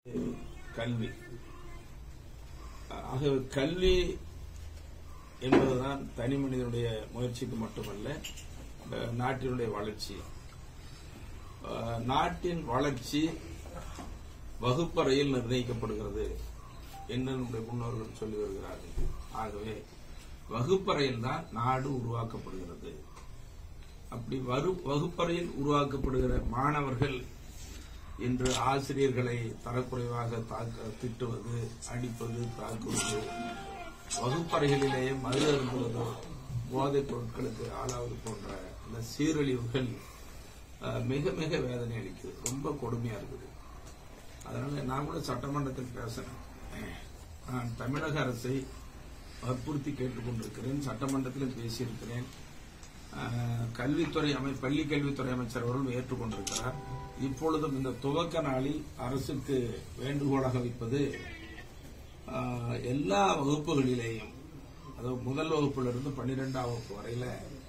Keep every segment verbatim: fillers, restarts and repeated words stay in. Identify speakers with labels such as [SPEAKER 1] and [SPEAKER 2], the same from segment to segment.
[SPEAKER 1] கல்வி. ஆகவே கல்வி என்பதுதான் தனி மனிதனுடைய முயற்சிக்கு மட்டுமல்ல, நாட்டினுடைய வளர்ச்சி. நாட்டின் வளர்ச்சி வகுப்பறையில் நிர்ணயிக்கப்படுகிறது என்று நம்முடைய முன்னோர்கள் சொல்லி வருகிறார்கள். ஆகவே வகுப்பறையில் தான் நாடு உருவாக்கப்படுகிறது. அப்படி வகுப்பறையில் உருவாக்கப்படுகிற மாணவர்கள் இன்று ஆசிரியர்களை தரக்குறைவாக திட்டுவது, அடிப்பது, தாக்குவது, வகுப்பறைகளிலேயே மது அருந்துவது, போதைப் பொருட்களுக்கு ஆளாவது போன்ற இந்த சீரழிவுகள் மிக மிக வேதனை அளிக்குது. ரொம்ப கொடுமையா இருக்குது. அதனால நான் கூட சட்டமன்றத்தில் பேசுறேன். நான் தமிழக அரசை வற்புறுத்தி கேட்டுக் கொண்டிருக்கிறேன். சட்டமன்றத்திலும் பேசியிருக்கிறேன். கல்வித்துறை அமை பள்ளி கல்வித்துறை அமைச்சர் அவர்கள் ஏற்றுக்கொண்டிருக்கிறார். இப்பொழுதும் இந்த துவக்க நாளில் அரசுக்கு வேண்டுகோளாக வைப்பது, எல்லா வகுப்புகளிலேயும், அதாவது முதல் வகுப்பிலிருந்து பன்னிரெண்டாம் வகுப்பு வரையில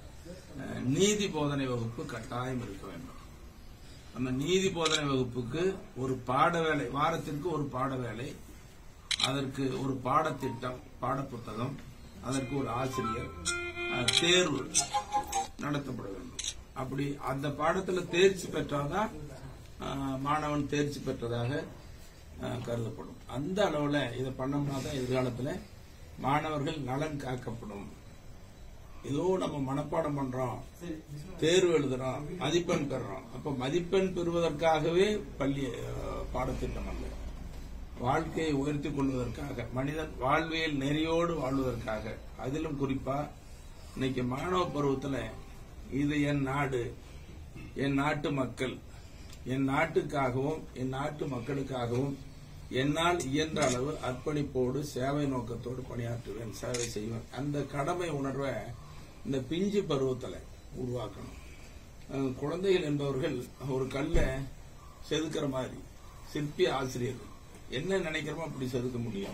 [SPEAKER 1] நீதி போதனை வகுப்பு கட்டாயம் இருக்க வேண்டும். அந்த நீதி போதனை வகுப்புக்கு ஒரு பாடவேளை, வாரத்திற்கு ஒரு பாடவேளை, அதற்கு ஒரு பாடத்திட்டம், பாடப்புத்தகம், அதற்கு ஒரு ஆசிரியர், தேர்வு நடத்தப்பட வேண்டும். அப்படி அந்த பாடத்தில் தேர்ச்சி பெற்றால்தான் மாணவன் தேர்ச்சி பெற்றதாக கருதப்படும். அந்த அளவுல இதை பண்ணோம்னா தான் எதிர்காலத்தில் மாணவர்கள் நலன் காக்கப்படும். ஏதோ நம்ம மனப்பாடம் பண்றோம், தேர்வு எழுதுறோம், மதிப்பெண் பெறுறோம். அப்ப மதிப்பெண் பெறுவதற்காகவே பள்ளி பாடத்திட்டம் அல்ல, வாழ்க்கையை உயர்த்திக் கொள்வதற்காக, மனிதன் வாழ்வியல் நெறியோடு வாழ்வதற்காக. அதிலும் குறிப்பா இன்னைக்கு மாணவ பருவத்தில் இது என் நாடு, என் நாட்டு மக்கள், என் நாட்டுக்காகவும் என் நாட்டு மக்களுக்காகவும் என்னால் இயன்ற அளவு அர்ப்பணிப்போடு சேவை நோக்கத்தோடு பணியாற்றுவேன், சேவை செய்வேன். அந்த கடமை உணர்வை இந்த பிஞ்சு பருவத்தில் உருவாக்கணும். குழந்தைகள் என்பவர்கள் ஒரு கல்லை செதுக்கிற மாதிரி சிற்பி ஆசிரியர்கள் என்ன நினைக்கிறோமோ அப்படி செதுக்க முடியும்.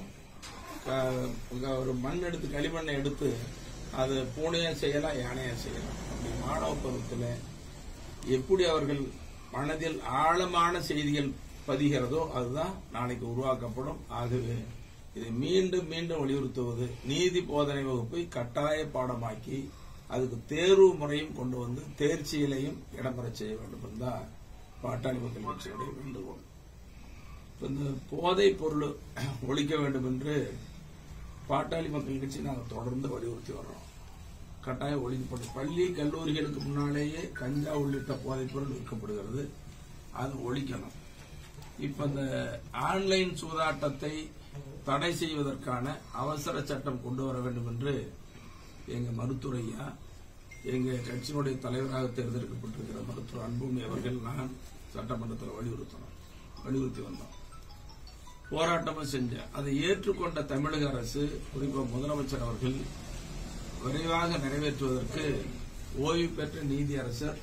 [SPEAKER 1] ஒரு மண் எடுத்து, களிமண்ணை எடுத்து அது பூனையா செய்யலாம், யானையா செய்யலாம். அப்படி மாணவ பருவத்தில் எப்படி அவர்கள் மனதில் ஆழமான செய்திகள் பதிகிறதோ அதுதான் நாளைக்கு உருவாக்கப்படும். ஆகவே இதை மீண்டும் மீண்டும் வலியுறுத்துவது, நீதி போதனை வகுப்பை கட்டாய பாடமாக்கி அதுக்கு தேர்வு முறையும் கொண்டு வந்து தேர்ச்சியிலையும் இடம்பெற செய்ய வேண்டும் என்றுதான் பாட்டாளி மக்கள் கட்சியுடைய வேண்டுகோள். இந்த போதைப் பொருள் ஒழிக்க வேண்டும் என்று பாட்டாளி மக்கள் கட்சி நாங்கள் தொடர்ந்து வலியுறுத்தி வர்றோம். கட்டாயம் ஒழிக்கப்படும். பள்ளி கல்லூரிகளுக்கு முன்னாலேயே கஞ்சா உள்ளிட்ட போதைப் பொருள் விற்கப்படுகிறது, அது ஒழிக்கணும். இப்ப இந்த ஆன்லைன் சூதாட்டத்தை தடை செய்வதற்கான அவசர சட்டம் கொண்டு வர வேண்டும் என்று எங்க மருத்துவரையா, எங்க கட்சியினுடைய தலைவராக தேர்ந்தெடுக்கப்பட்டிருக்கிற மருத்துவர் அன்புமணி அவர்கள் நான் சட்டமன்றத்தில் வலியுறுத்தணும் வலியுறுத்தி வந்தோம். போராட்டமும் செஞ்சேன். அதை ஏற்றுக்கொண்ட தமிழக அரசு, குறிப்பாக முதலமைச்சர் அவர்கள் விரைவாக நிறைவேற்றுவதற்கு ஓய்வு பெற்ற நீதியரசர்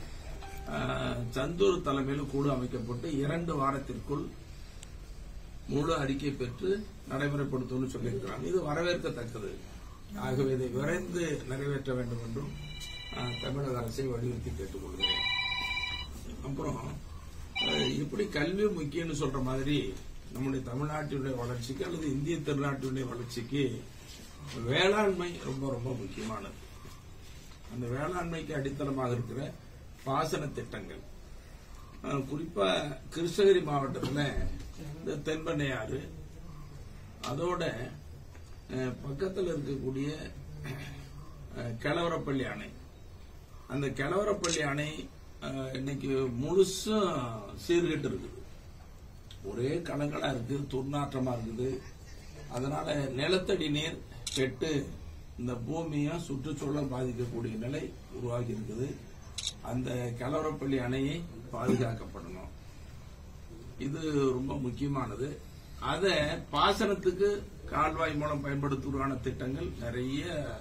[SPEAKER 1] சந்தூர் தலைமையில் குழு அமைக்கப்பட்டு இரண்டு வாரத்திற்குள் முழு அறிக்கை பெற்று நடைமுறைப்படுத்தும் சொல்லியிருக்கிறாங்க. இது வரவேற்கத்தக்கது. ஆகவே இதை விரைந்து நிறைவேற்ற வேண்டும் என்றும் தமிழக அரசை வலியுறுத்தி கேட்டுக் கொள்கிறேன். அப்புறம் இப்படி கல்வி முக்கியம்னு சொல்ற மாதிரி நம்முடைய தமிழ்நாட்டினுடைய வளர்ச்சிக்கு அல்லது இந்திய திருநாட்டினுடைய வளர்ச்சிக்கு வேளாண்மை ரொம்ப ரொம்ப முக்கியமானது. அந்த வேளாண்மைக்கு அடித்தளமாக இருக்கிற பாசன திட்டங்கள், குறிப்பா கிருஷ்ணகிரி மாவட்டத்தில் இந்த தென்பெண்ணையாறு, அதோட பக்கத்தில் இருக்கக்கூடிய கிழவரப்பள்ளி அணை, அந்த கிழவரப்பள்ளி அணை இன்னைக்கு முழுசும் சீர்கெட்டு இருக்குது. ஒரே கலங்களா இருக்கு, துர்நாற்றமா இருக்குது. அதனால நிலத்தடி நீர் கெட்டு இந்த பூமியை சுற்றுச்சூழல் பாதிக்கக்கூடிய நிலை உருவாகி இருக்குது. அந்த கிழவரப்பள்ளி அணையை பாதுகாக்கப்படணும். இது ரொம்ப முக்கியமானது. அத பாசனத்துக்கு கால்வாய் மூலம் பயன்படுத்துவதற்கான திட்டங்கள் நிறைய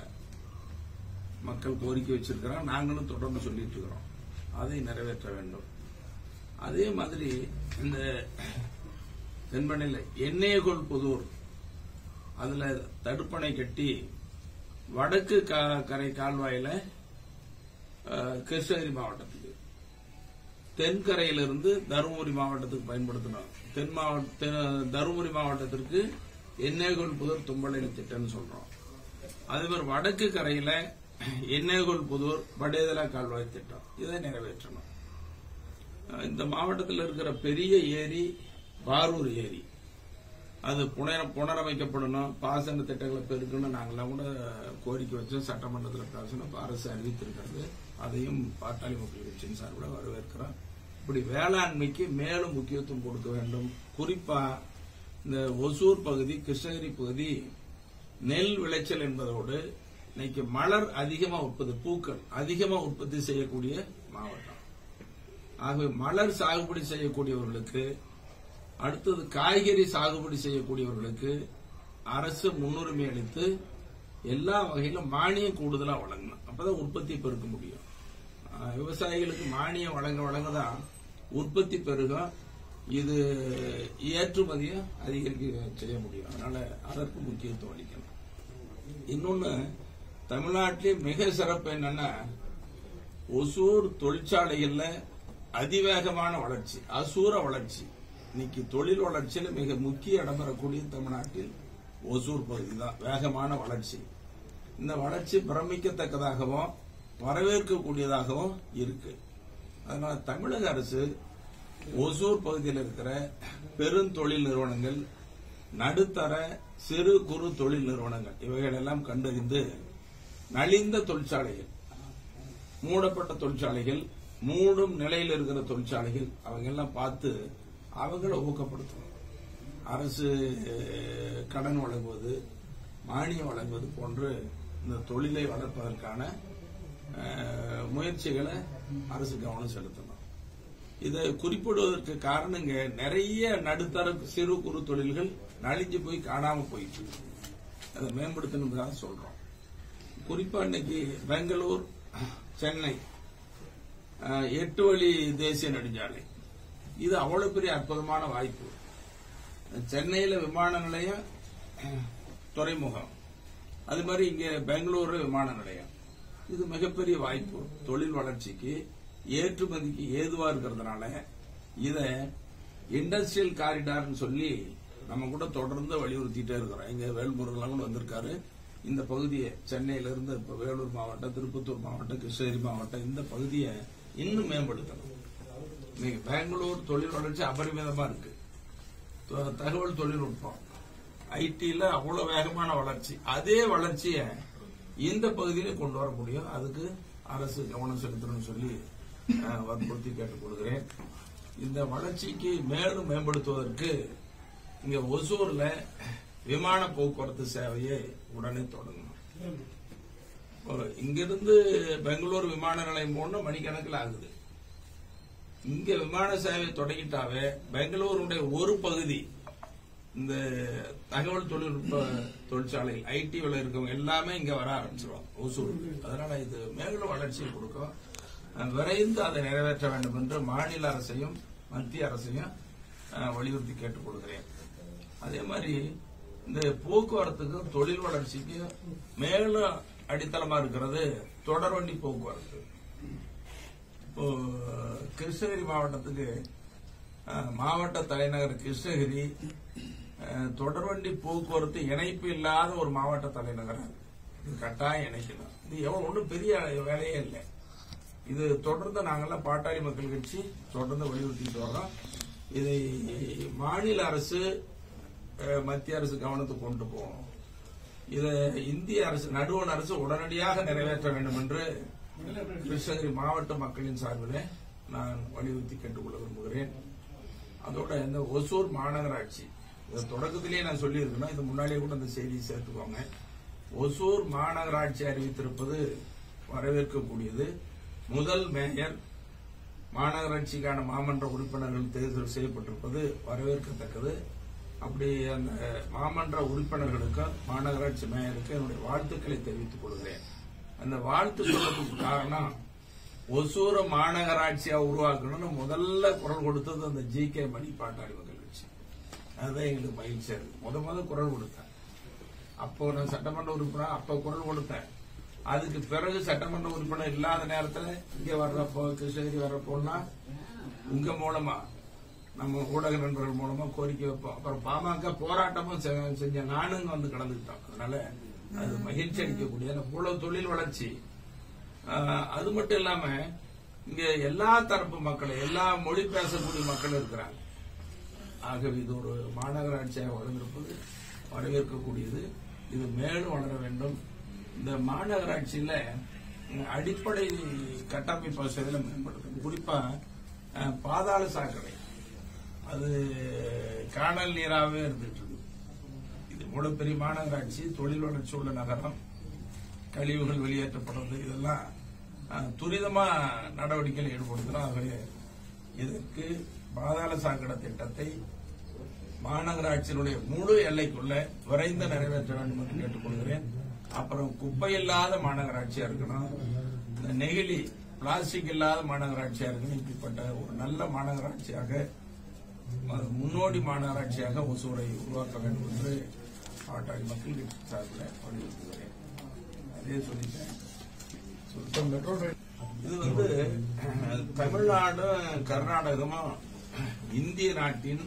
[SPEAKER 1] மக்கள் கோரிக்கை வச்சிருக்கிறாங்க. நாங்களும் தொடர்ந்து சொல்லிட்டு இருக்கிறோம். அதை நிறைவேற்ற வேண்டும். அதே மாதிரி இந்த தென்பெண்ணையில் எண்ணெயகோல் புதூர், அதுல தடுப்பணை கட்டி வடக்கு கரை கால்வாயில கிருஷ்ணகிரி மாவட்டத்துக்கு, தென்கரையிலிருந்து தருமபுரி மாவட்டத்துக்கு பயன்படுத்தணும். தென் மாவட்ட தருமபுரி மாவட்டத்திற்கு எண்ணெய்கோல் புதூர் தும்பலணி திட்டம்னு சொல்றோம். அதே மாதிரி வடக்கு கரையில எண்ணெய்கோல் புதூர் படேதலா கால்வாய் திட்டம் இதை நிறைவேற்றணும். இந்த மாவட்டத்தில் இருக்கிற பெரிய ஏரி பாரூர் ஏரி அது புனரமைக்கப்படணும். பாசன திட்டங்களை பெருக்கணும். நாங்களாம் கூட கோரிக்கை வச்சோம், சட்டமன்றத்தில் பேசணும். அரசு அறிவித்திருக்கிறது. அதையும் பாட்டாளி மக்கள் கட்சியின் சார்பில் வரவேற்கிறோம். இப்படி வேளாண்மைக்கு மேலும் முக்கியத்துவம் கொடுக்க வேண்டும். குறிப்பா இந்த ஒசூர் பகுதி, கிருஷ்ணகிரி பகுதி நெல் விளைச்சல் என்பதோடு இன்னைக்கு மலர் அதிகமா உற்பத்தி, பூக்கள் அதிகமா உற்பத்தி செய்யக்கூடிய மாவட்டம். ஆகவே மலர் சாகுபடி செய்யக்கூடியவர்களுக்கு, அடுத்தது காய்கறி சாகுபடி செய்யக்கூடியவர்களுக்கு அரசு முன்னுரிமை அளித்து எல்லா வகையிலும் மானியம் கூடுதலா வழங்கணும். அப்பதான் உற்பத்தி பெருக்க முடியும். விவசாயிகளுக்கு மானியம் வழங்க வழங்கதான் உற்பத்தி பெருகும். இது ஏற்றுமதியை அதிகரிக்க செய்ய முடியும். அதனால அதற்கு முக்கியத்துவம் அளிக்கணும். இன்னொன்னு, தமிழ்நாட்டிலே மிக சிறப்பு என்னன்னா, ஒசூர் தொழிற்சாலைகள்ல அதிவேகமான வளர்ச்சி, அசூர வளர்ச்சி. இன்னைக்கு தொழில் வளர்ச்சியில மிக முக்கிய இடம் பெறக்கூடிய தமிழ்நாட்டில் ஒசூர் பகுதி தான் வேகமான வளர்ச்சி. இந்த வளர்ச்சி பிரமிக்கத்தக்கதாகவும் வரவேற்கக்கூடியதாகவும் இருக்கு. அதனால தமிழக அரசு ஒசூர் பகுதியில் இருக்கிற பெருந்தொழில் நிறுவனங்கள், நடுத்தர சிறு குறு தொழில் நிறுவனங்கள் இவைகளெல்லாம் கண்டறிந்து நலிந்த தொழிற்சாலைகள், மூடப்பட்ட தொழிற்சாலைகள், மூடும் நிலையில் இருக்கிற தொழிற்சாலைகள் அவங்க எல்லாம் பார்த்து அவங்களை ஊக்கப்படுத்தணும். அரசு கடன் வழங்குவது, மானியம் வழங்குவது போன்று இந்த தொழிலை வளர்ப்பதற்கான முயற்சிகளை அரசு கவனம் செலுத்தணும். இதை குறிப்பிடுவதற்கு காரணம், இங்க நிறைய நடுத்தர சிறு குறு தொழில்கள் நலிஞ்சு போய் காணாம போயிட்டு அதை மேம்படுத்தணும்னு சொல்றோம். குறிப்பா இன்னைக்கு பெங்களூர், சென்னை எட்டு வழி தேசிய நெடுஞ்சாலை இது அவ்வளவு பெரிய அற்புதமான வாய்ப்பு. சென்னையில விமான நிலையம், துறைமுகம், அது மாதிரி இங்க பெங்களூரு விமான நிலையம், இது மிகப்பெரிய வாய்ப்பு. தொழில் வளர்ச்சிக்கு, ஏற்றுமதிக்கு ஏதுவா இருக்கிறதுனால இத இண்டஸ்ட்ரியல் காரிடார்னு சொல்லி நம்ம கூட தொடர்ந்து வலியுறுத்திட்டே இருக்கிறோம். இங்க வேல்முருகன் கூட வந்திருக்காரு. இந்த பகுதியை சென்னையிலிருந்து இப்ப வேலூர் மாவட்டம், திருப்பத்தூர் மாவட்டம், கிருஷ்ணகிரி மாவட்டம் இந்த பகுதியை இன்னும் மேம்படுத்தணும். இன்னைக்கு பெங்களூர் தொழில் வளர்ச்சி அபரிமிதமா இருக்கு. தகவல் தொழில்நுட்பம், ஐடில அவ்வளவு வேகமான வளர்ச்சி. அதே வளர்ச்சியை இந்த பகுதியில கொண்டு வர முடியும். அதுக்கு அரசு கவனம் செலுத்தணும்னு சொல்லி வற்புறுத்தி கேட்டுக் கொள்கிறேன். இந்த வளர்ச்சிக்கு மேலும் மேம்படுத்துவதற்கு இங்க ஒசூர்ல விமான போக்குவரத்து சேவையை உடனே தொடங்கணும். இங்கிருந்து பெங்களூர் விமான நிலையம் போன மணிக்கணக்கில் ஆகுது. இங்க விமான சேவை தொடங்கிட்டாவே பெங்களூருடைய ஒரு பகுதி இந்த தகவல் தொழில்நுட்ப தொழிற்சாலை ஐடிவில் இருக்கவங்க எல்லாமே இங்க வர ஆரம்பிச்சிருவாங்க ஒசூருக்கு. அதனால இது மேலும் வளர்ச்சியை கொடுக்கும். விரைந்து அதை நிறைவேற்ற வேண்டும் என்று மாநில அரசையும் மத்திய அரசையும் வலியுறுத்தி கேட்டுக் கொள்கிறேன். அதே மாதிரி இந்த போக்குவரத்துக்கும் தொழில் வளர்ச்சிக்கும் மேலும் அடித்தளமா இருக்கிறது தொடர்வண்டி போக்குவரத்து. இப்போ கிருஷ்ணகிரி மாவட்டத்துக்கு மாவட்ட தலைநகர் கிருஷ்ணகிரி தொடர்வண்டி போக்குவரத்து இணைப்பு இல்லாத ஒரு மாவட்ட தலைநகர். இது கட்டாயம் இணைக்கணும். இது எவ்வளவு ஒன்றும் பெரிய வேலையே இல்லை. இது தொடர்ந்து நாங்கெல்லாம் பாட்டாளி மக்கள் கட்சி தொடர்ந்து வலியுறுத்திட்டு வர்றோம். இதை மாநில அரசு மத்திய அரசு கவனத்துக்கு கொண்டு போகணும். இதை இந்திய அரசு, நடுவண் அரசு உடனடியாக நிறைவேற்ற வேண்டும் என்று கிருஷ்ணகிரி மாவட்ட மக்களின் சார்பில் நான் வலியுறுத்தி கேட்டுக்கொள்ள விரும்புகிறேன். அதோட இந்த ஒசூர் மாநகராட்சி தொடக்கத்திலேயே நான் சொல்லியிருக்கேன், இது முன்னாடியே கூட அந்த செய்தியை சேர்த்துக்கோங்க. ஒசூர் மாநகராட்சி அறிவித்திருப்பது வரவேற்கக்கூடியது. முதல் மேயர், மாநகராட்சிக்கான மாமன்ற உறுப்பினர்கள் தேர்தல் செய்யப்பட்டிருப்பது வரவேற்கத்தக்கது. அப்படி அந்த மாமன்ற உறுப்பினர்களுக்கும் மாநகராட்சி மேயருக்கு என்னுடைய வாழ்த்துக்களை தெரிவித்துக் கொள்கிறேன். அந்த வாழ்த்து சொல்றதுக்கு காரணம், ஒசூர மாநகராட்சியா உருவாக்கணும்னு முதல்ல குரல் கொடுத்தது அந்த ஜி கே மணி பாட்டாளி மக்கள் கட்சி. அதுதான் எங்களுக்கு மகிழ்ச்சியா இருக்கு. முத முத குரல் கொடுத்தேன். அப்போ நான் சட்டமன்ற உறுப்பினர், அப்ப குரல் கொடுத்தேன். அதுக்கு பிறகு சட்டமன்ற உறுப்பினர் இல்லாத நேரத்தில் இங்க வர்றப்போ, கிருஷ்ணகிரி வர்றப்போன்னா உங்க மூலமா நம்ம ஊடக நண்பர்கள் மூலமா கோரிக்கை வைப்போம். அப்புறம் பாமக போராட்டமும் செஞ்ச நானுங்க வந்து கலந்துக்கிட்டோம். அதனால அது மகிழ்ச்சி அளிக்கக்கூடிய இவ்வளவு தொழில் வளர்ச்சி. அது மட்டும் இல்லாம இங்க எல்லா தரப்பு மக்கள், எல்லா மொழி பேசக்கூடிய மக்கள் இருக்கிறாங்க. ஆகவே இது ஒரு மாநகராட்சியாக வளர்ந்திருப்பது வரவேற்கக்கூடியது. இது மேலும் வளர வேண்டும். இந்த மாநகராட்சியில அடிப்படை கட்டமைப்பு வசதிகளை மேம்படுத்தணும். குறிப்பா பாதாள சாக்கடை அது காணல் நீராகவே இருந்துட்டு இருக்கு. இது இவ்வளவு பெரிய மாநகராட்சி, தொழில் வளர்ச்சி உள்ள நகரம், கழிவுகள் வெளியேற்றப்படுறது, இதெல்லாம் துரிதமா நடவடிக்கைகள் ஈடுபடுத்தணும். ஆகவே இதற்கு பாதாள சாக்கடை திட்டத்தை மாநகராட்சியினுடைய முழு எல்லைக்குள்ள விரைந்து நிறைவேற்ற வேண்டும் என்று கேட்டுக்கொள்கிறேன். அப்புறம் குப்பை இல்லாத மாநகராட்சியா இருக்கணும். இந்த நெகிழி பிளாஸ்டிக் இல்லாத மாநகராட்சியா இருக்கணும். இப்படிப்பட்ட ஒரு நல்ல மாநகராட்சியாக, முன்னோடி மாநகராட்சியாக ஒசூரை உருவாக்க வேண்டும் என்று பாட்டாளி மக்கள் கட்சி சார்பில் வலியுறுத்துகிறேன். அதே சொல்லிட்டேன். இது வந்து தமிழ்நாடும் கர்நாடகமும் இந்திய நாட்டின்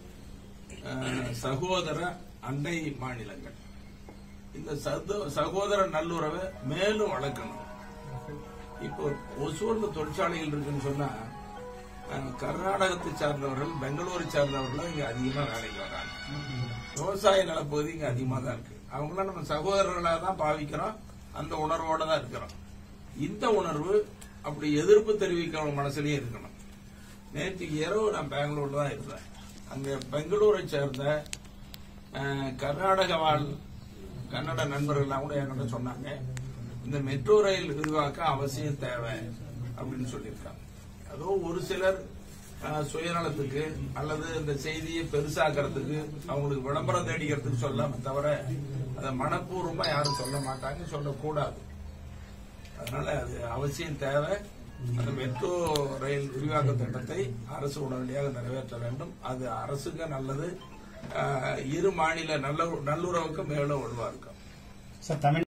[SPEAKER 1] சகோதர அண்டை மாநிலங்கள். இந்த சகோதர நல்லுறவை மேலும் வளர்க்கணும். இப்போ ஒசூர்ல தொழிற்சாலைகள் இருக்குன்னு சொன்னா கர்நாடகத்தை சார்ந்தவர்கள், பெங்களூரை சார்ந்தவர்கள் இங்க அதிகமா வேலைக்கு வராங்க. விவசாய நிலப்பகுதி இங்க அதிகமா தான் இருக்கு. அவங்களாம் நம்ம சகோதரர்களாக தான் பாவிக்கிறோம். அந்த உணர்வோட தான் இருக்கிறோம். இந்த உணர்வு அப்படி எதிர்ப்பு தெரிவிக்கிற மனசுலயே இருக்கணும். நேற்று இரவு நான் பெங்களூர்ல தான் இருந்தேன். அங்க பெங்களூரை சேர்ந்த கர்நாடக வாழ் கன்னட நண்பர்கள் கூட என்கிட்ட சொன்னாங்க, இந்த மெட்ரோ ரயில் விரிவாக்கம் அவசியம் தேவை அப்படின்னு சொல்லியிருக்காங்க. அதோ ஒரு சிலர் சுயநலத்துக்கு அல்லது இந்த செய்தியை பெருசாக்கிறதுக்கு, அவங்களுக்கு விளம்பரம் தேடிக்கிறதுக்கு சொல்லாம தவிர அதை மனப்பூர்வமா யாரும் சொல்ல மாட்டாங்க, சொல்லக்கூடாது. அதனால அது அவசியம் தேவை. அந்த மெட்ரோ ரயில் விரிவாக்க திட்டத்தை அரசு உடனடியாக நிறைவேற்ற வேண்டும். அது அரசுக்கு நல்லது, இரு மாநில நல்லுறவுக்கு மேலும் வலுவா இருக்கும்.